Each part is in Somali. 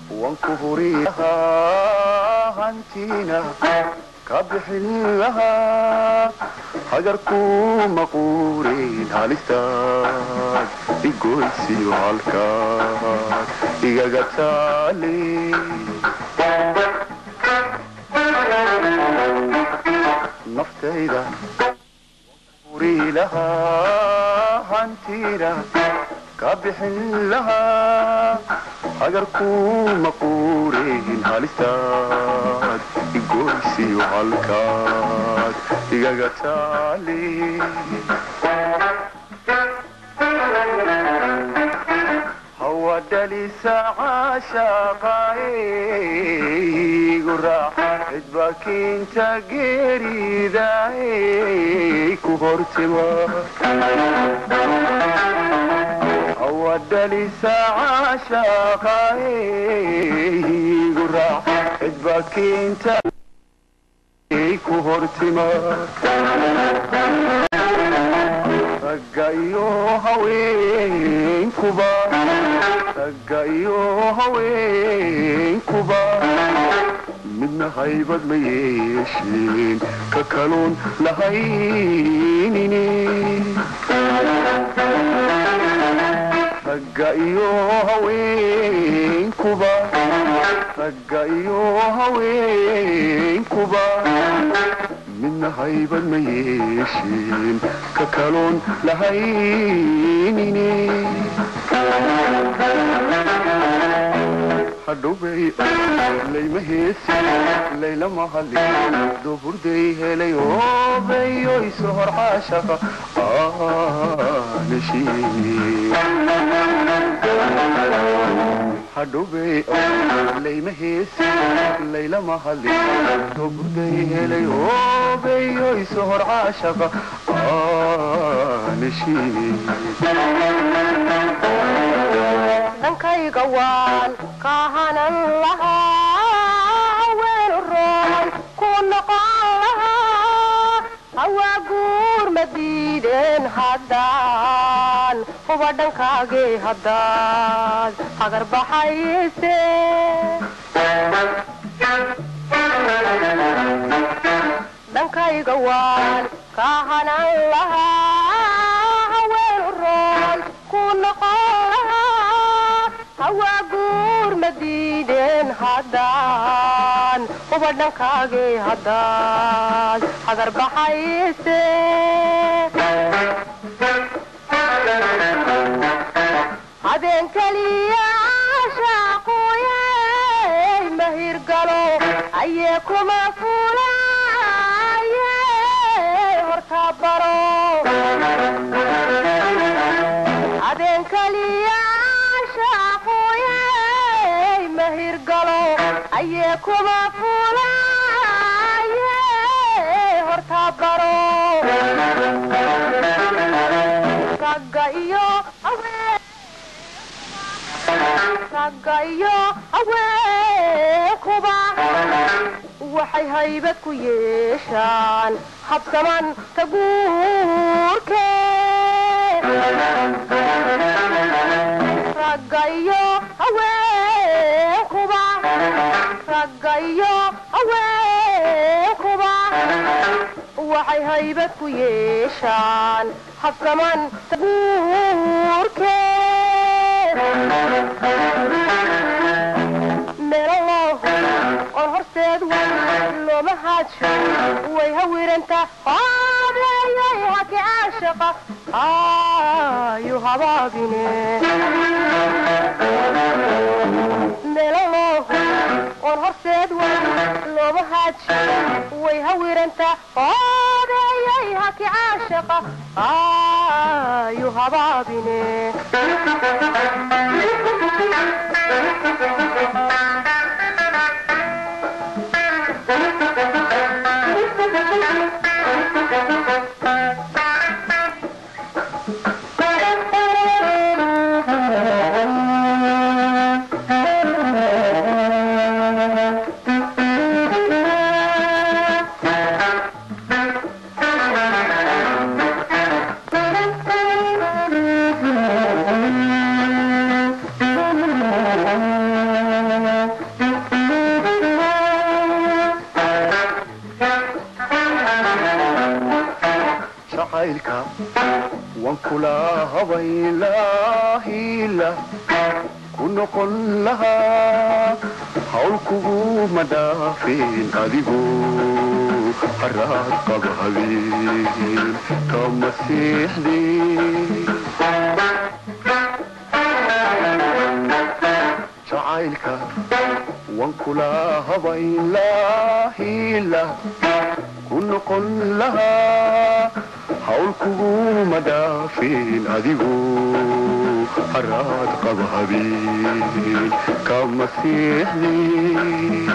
وانكفري لها هانتينا كبحن لها هجركم مقورين هالستاد يقول سيو هالكاد إيجا قتالي نفتيدا كفري لها هانتينا كبحن لها هجركم مقورين هالستاد يقول سيو هالكاد إيجا قتالي هو دلي ساعة شاقاي قرع ادباك انت قري داي كهرتما هو دلي ساعة شاقاي قرع ادباك انت كهرتما رقايو هوين كوبا رقايو هوين كوبا منا هايبد ميشين ككالون لهاينيني رقايو هوين كوبا رقايو هوين كوبا منا هايبد ميشين ككالون لهاينيني حدوبي لي مهيسي ليلة محلي دبر دي هلي بي يسهر عاشقة نشيني حدوبي لي مهيسي ليلة محلي دبر دي هلي بي يسهر عاشقة نشيني دنكي قوان كاهنا لها وين الرون كون قال لها هوا قور مديدين هدان هو دنكاقي هدان اگر بحيسي دنكي قوان كاهنا لها وين الرون كون قال لها هوا قور مديدين هدان وبدن كاقي هدان حقر بحيسي هذين كليا عشاقويا مهير قالو ايكم فولا هرتابرو هذين كليا مهير قالو ايكم فولاي هرتابرو ساقايو اويكوبا waxay haybad ku yeeshaan habsaman taguurke ragayo haweenkuba ragayo haweenkuba waxay haybad ku yeeshaan habsaman taguurke meelow on horseed looma haadsho way hawiranta qaadayay haki caashaqa ayu habaabine meelow on horseed looma haadsho way hawiranta qaadayay haki caashaqa ayu habaabine wankula habaylaahila ku noqon lahaa hawl kuguma dhaafin adigu haraad qaba habeen kama seexdeen jacaylka wankula habaylaahila ku noqon lahaa hawl kuguma dhaafin adigu haraad qaba habeen kama seexdeen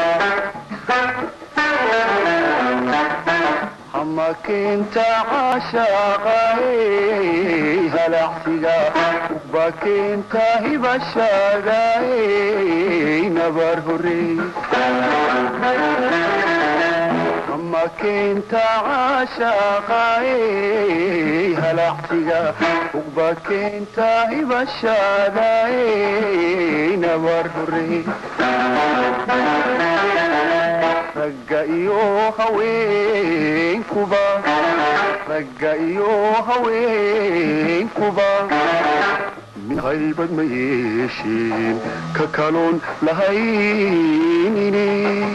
hama keenta caashaaqae halacsiga ba keenta hibashaagae nabar horey hama keenta caashaaqae halacsiga ba keenta hibashaagae nabar horey ragga iyo haweenkuba ragga iyo haweenkuba min haybad ma yeesheen ka kaloon lahaynine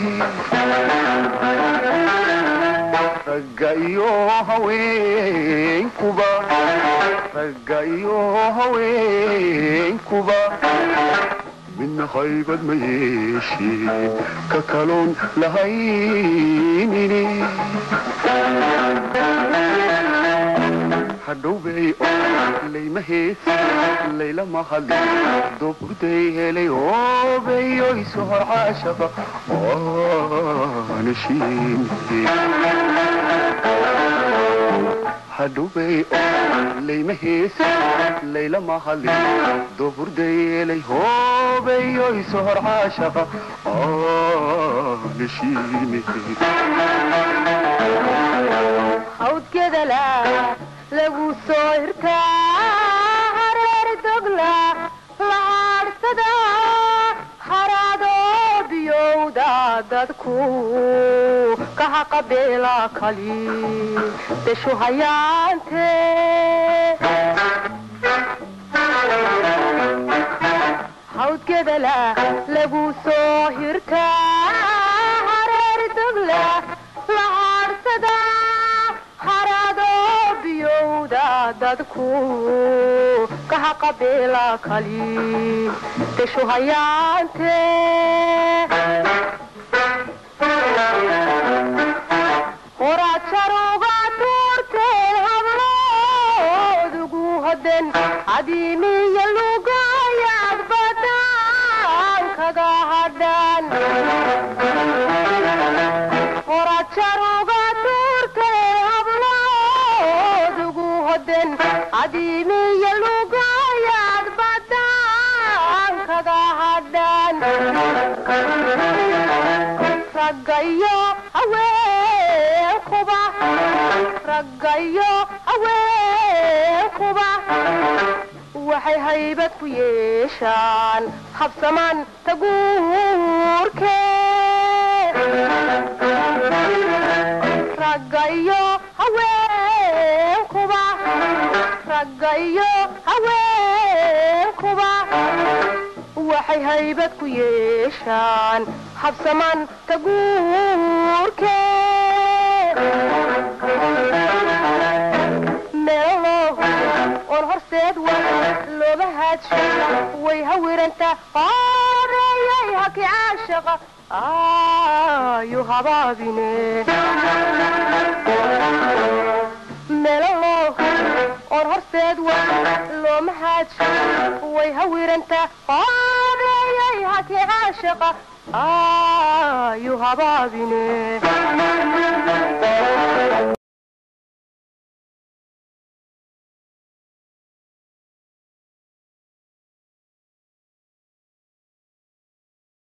ragga iyo haweenkuba ragga iyo haweenkuba من haybad ma yeesheen ka kaloon lahaynine hadhowbay layma heesi layla mahali doburday helay oobayo isu hor caashaqa aanashiine hadhowbay layma heesi layla mahali doburday helay oobayo isu hor caashaqa aanashiine hawdkeeda lagu soo hirtaa hareer dogla lahaarsada haraadoo biyowda dadku kaha qabeela kali deshu hayaante hawdkeeda lagu soo hirtaa hareer dogla lahaarsada haraadoo biyowda dadku kaha qabeela kali deshu hayaante horaad sharuga tuurteen habloodugu hoden cadiimiya lugayaad badaan kaga hadhan horaad sharuga tuurteen habloodugu hoden cadiimiya lugayaad badaan kaga hadhan raggayo haweenkuba raggayo haweenkuba waxay haybad ku yeeshaan habsamaan taguurkee raggayo haweenkuba raggayo haweenkuba waxay haybad ku yeeshaan habsamaan taguurkee meelo oon horseed wa looba haadsho way hawiranta qaareeyay haki caashaqa aayu habaabine meelo oon horseed wa looma haadsho way hawiranta qaareeyay haki caashaqa aayu habaabine